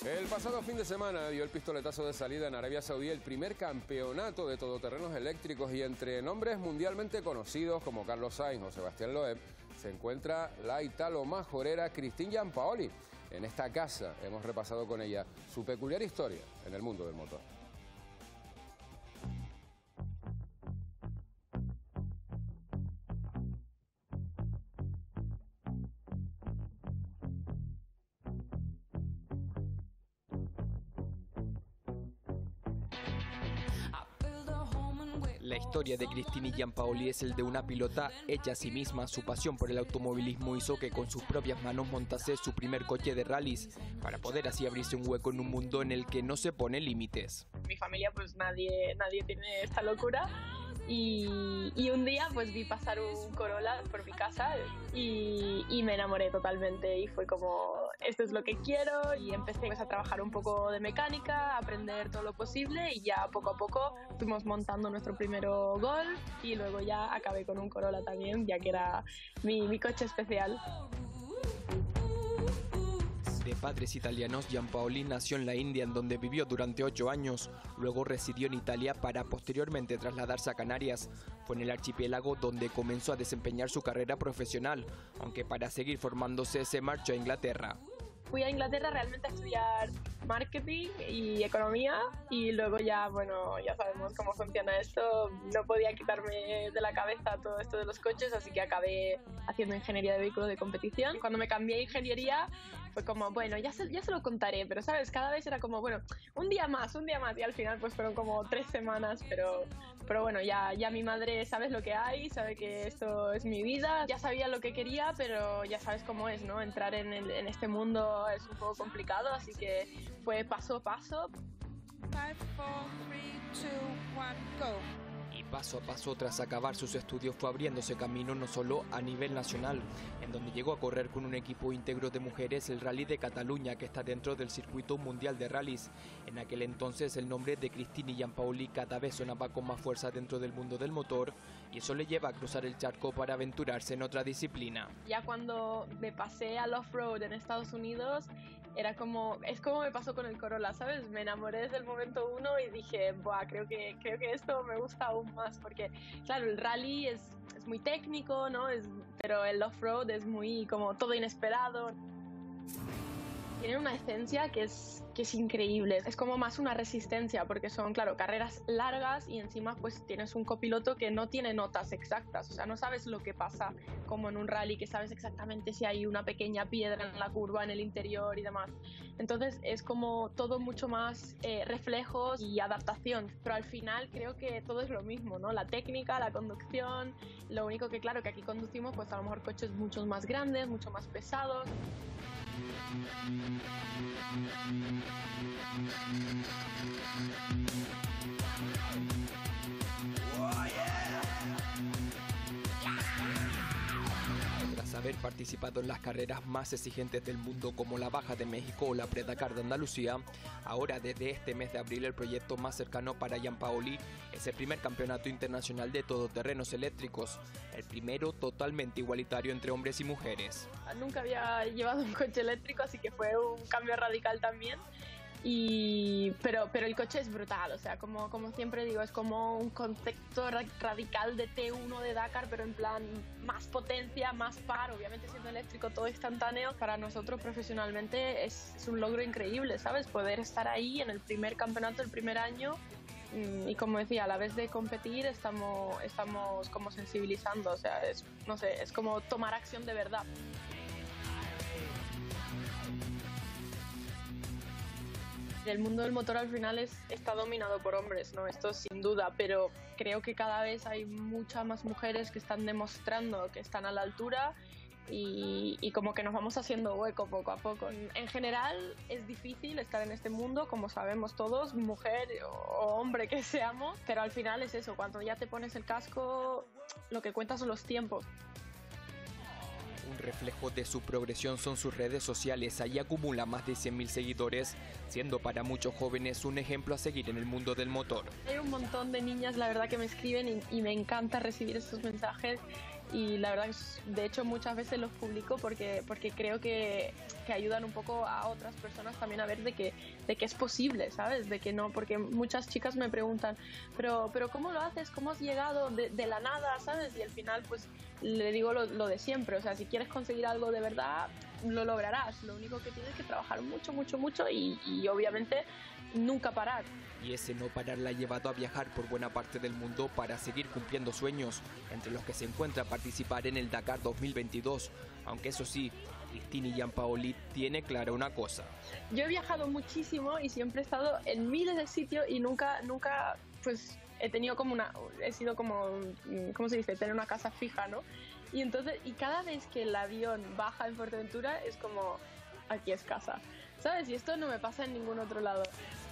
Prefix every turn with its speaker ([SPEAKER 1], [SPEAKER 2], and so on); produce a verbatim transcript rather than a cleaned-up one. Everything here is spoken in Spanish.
[SPEAKER 1] El pasado fin de semana dio el pistoletazo de salida en Arabia Saudí el primer campeonato de todoterrenos eléctricos y entre nombres mundialmente conocidos como Carlos Sainz o Sebastián Loeb se encuentra la italo-majorera Christine Giampaoli. En esta casa hemos repasado con ella su peculiar historia en el mundo del motor.
[SPEAKER 2] La historia de Christine Giampaoli es el de una pilota hecha a sí misma. Su pasión por el automovilismo hizo que con sus propias manos montase su primer coche de rallies, para poder así abrirse un hueco en un mundo en el que no se pone límites.
[SPEAKER 3] Mi familia, pues nadie, nadie tiene esta locura. Y, y un día pues vi pasar un Corolla por mi casa y, y me enamoré totalmente y fue como, esto es lo que quiero, y empecé pues, a trabajar un poco de mecánica, a aprender todo lo posible y ya poco a poco fuimos montando nuestro primero Golf y luego ya acabé con un Corolla también, ya que era mi, mi coche especial.
[SPEAKER 2] De padres italianos, Giampaoli nació en la India, en donde vivió durante ocho años. Luego residió en Italia para posteriormente trasladarse a Canarias. Fue en el archipiélago donde comenzó a desempeñar su carrera profesional, aunque para seguir formándose se marchó a Inglaterra.
[SPEAKER 3] Fui a Inglaterra realmente a estudiar marketing y economía y luego ya, bueno, ya sabemos cómo funciona esto. No podía quitarme de la cabeza todo esto de los coches, así que acabé haciendo ingeniería de vehículos de competición. Cuando me cambié a ingeniería fue como, bueno, ya se, ya se lo contaré, pero sabes, cada vez era como, bueno, un día más, un día más y al final pues fueron como tres semanas, pero, pero bueno, ya, ya mi madre sabe lo que hay, sabe que esto es mi vida, ya sabía lo que quería, pero ya sabes cómo es, ¿no? Entrar en, el, en este mundo es un poco complicado, así que fue paso a paso.
[SPEAKER 4] five, four, three, two, one, go.
[SPEAKER 2] Y paso a paso, tras acabar sus estudios, fue abriéndose camino no solo a nivel nacional, en donde llegó a correr con un equipo íntegro de mujeres el Rally de Cataluña, que está dentro del circuito mundial de rallies. En aquel entonces el nombre de Christine Giampaoli cada vez sonaba con más fuerza dentro del mundo del motor, y eso le lleva a cruzar el charco para aventurarse en otra disciplina.
[SPEAKER 3] Ya cuando me pasé al off-road en Estados Unidos, era como, es como me pasó con el Corolla, ¿sabes? Me enamoré desde el momento uno y dije, buah, creo que, creo que esto me gusta aún más, porque claro, el rally es, es muy técnico, ¿no? Es, pero el off-road es muy como todo inesperado. Tiene una esencia que es, que es increíble, es como más una resistencia porque son, claro, carreras largas y encima pues tienes un copiloto que no tiene notas exactas, o sea, no sabes lo que pasa como en un rally, que sabes exactamente si hay una pequeña piedra en la curva, en el interior y demás. Entonces es como todo mucho más eh, reflejos y adaptación, pero al final creo que todo es lo mismo, ¿no? La técnica, la conducción, lo único que claro que aquí conducimos pues a lo mejor coches mucho más grandes, mucho más pesados.
[SPEAKER 2] Tras haber participado en las carreras más exigentes del mundo como la Baja de México o la Predakar de Andalucía, ahora desde este mes de abril el proyecto más cercano para Giampaoli es el primer campeonato internacional de todoterrenos eléctricos, el primero totalmente igualitario entre hombres y mujeres.
[SPEAKER 3] Nunca había llevado un coche eléctrico, así que fue un cambio radical también. Y, pero, pero el coche es brutal, o sea, como, como siempre digo, es como un concepto radical de T uno de Dakar, pero en plan más potencia, más par, obviamente siendo eléctrico, todo instantáneo. Para nosotros profesionalmente es, es un logro increíble, ¿sabes? Poder estar ahí en el primer campeonato, el primer año. Y como decía, a la vez de competir estamos, estamos como sensibilizando, o sea, es, no sé, es como tomar acción de verdad. El mundo del motor al final es, está dominado por hombres, ¿no? Esto sin duda, pero creo que cada vez hay muchas más mujeres que están demostrando que están a la altura y, y como que nos vamos haciendo hueco poco a poco. En general es difícil estar en este mundo, como sabemos todos, mujer o hombre que seamos, pero al final es eso, cuando ya te pones el casco, lo que cuenta son los tiempos.
[SPEAKER 2] Un reflejo de su progresión son sus redes sociales. Allí acumula más de cien mil seguidores, siendo para muchos jóvenes un ejemplo a seguir en el mundo del motor.
[SPEAKER 3] Hay un montón de niñas, la verdad, que me escriben y, y me encanta recibir estos mensajes y la verdad es, de hecho muchas veces los publico porque, porque creo que, que ayudan un poco a otras personas también a ver de que, de que es posible, ¿sabes? De que no, porque muchas chicas me preguntan, pero, pero ¿cómo lo haces? ¿Cómo has llegado de, de la nada, ¿sabes? Y al final pues le digo lo, lo de siempre, o sea, si quieres conseguir algo de verdad, lo lograrás, lo único que tienes que trabajar mucho, mucho, mucho y, y obviamente nunca parar.
[SPEAKER 2] Y ese no parar la ha llevado a viajar por buena parte del mundo para seguir cumpliendo sueños, entre los que se encuentra participar en el Dakar dos mil veintidós, aunque eso sí, Cristina Giampaoli tiene clara una cosa.
[SPEAKER 3] Yo he viajado muchísimo y siempre he estado en miles de sitios y nunca, nunca, pues he tenido como una, he sido como, ¿cómo se dice? Tener una casa fija, ¿no? Y entonces, y cada vez que el avión baja en Fuerteventura es como, aquí es casa, ¿sabes? Y esto no me pasa en ningún otro lado.